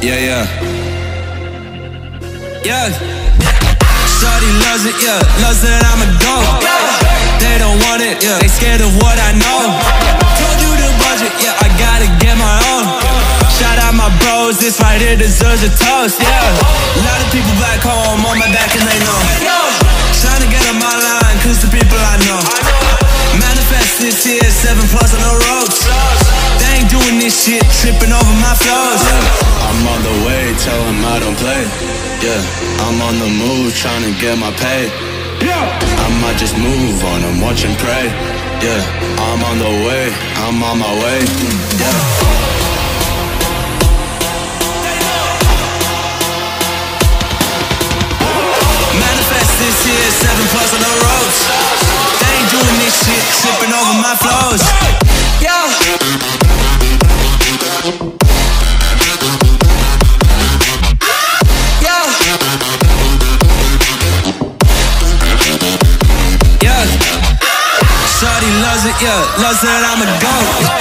Yeah, yeah. Yeah. Shawty loves it, yeah. Loves that I'm a go. They don't want it, yeah. They scared of what I know. Told you the budget, yeah. I gotta get my own. Shout out my bros, this right here deserves a toast, yeah. A lot of people back home on my back and they know. Trying to get on my line, cause the people I know. Manifest this here, 7+ on the ropes. They ain't doing this shit, tripping over my flows. Yeah, I'm on the way, tell them I don't play. Yeah, I'm on the move, trying to get my pay. I might just move on them, watch and pray. Yeah, I'm on the way, I'm on my way. Yeah. Manifest this here, 7+ on the ropes. They ain't doing this shit, tripping over my flows. Yeah. Shawty loves it, yeah, loves that I'm a go.